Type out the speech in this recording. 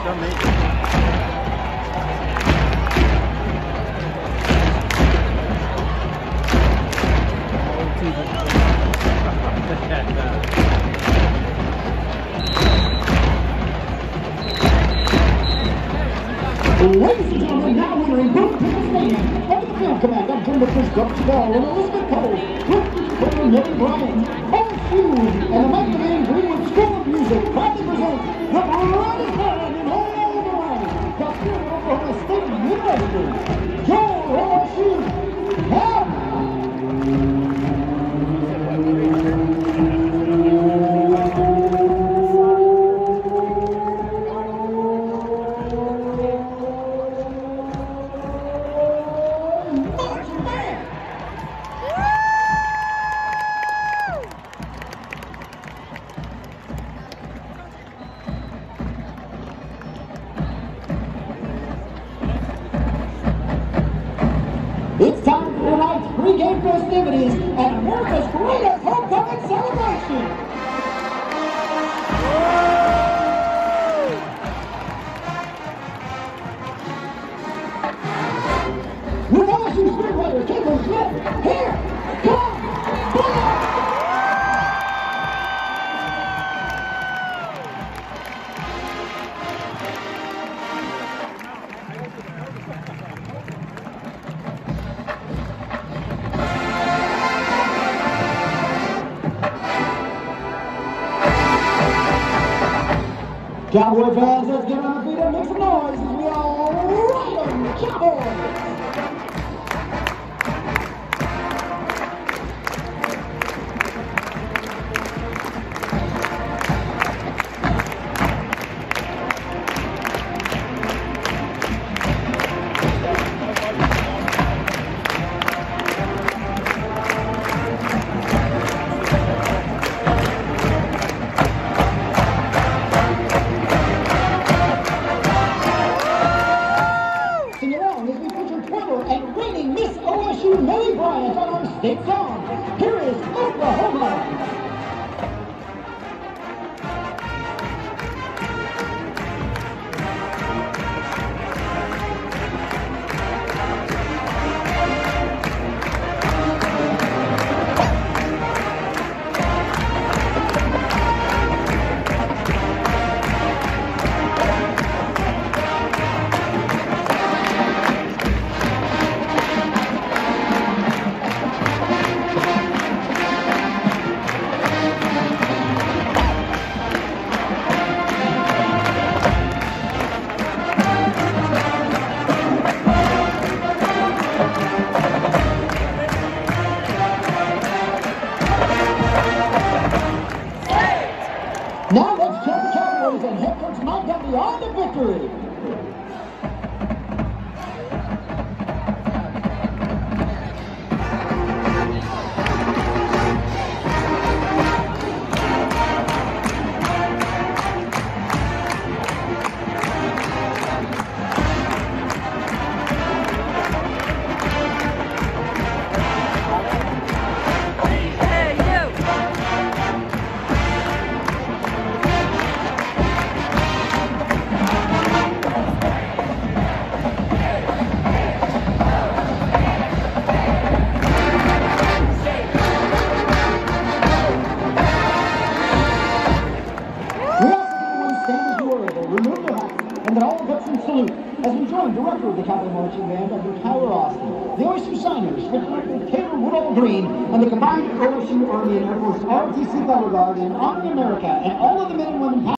Ladies and gentlemen, now entering Booth Stadium, under the field command of Jim Coach Bell and Elizabeth Cole, Twitter Millie Bryant, OSU, and the mighty name Greenwood School of Music proudly present the brightest man in all the world, the spirit of Oklahoma State University, Joel OSU. Now, it's time for tonight's pre-game festivities and America's greatest homecoming celebration. With OSU Speedway, Caitlin Smith, here comes Black! Cowboy fans, let's get on the feet and make some noise as we all ride them, Cowboys! And reigning Miss OSU Millie Bryant on our state song. Here is Oklahoma. Now let's check the Cowboys and head coach Montgomery on to victory. Remove their hats and then all veterans salute as we join Director of the Cowboy Marching Band, Dr. Tyler Austin, the OSU Signers, Director Taylor Woodall Green, and the combined OSU Army and Air Force ROTC Color Guard in honor of America and all of the men and women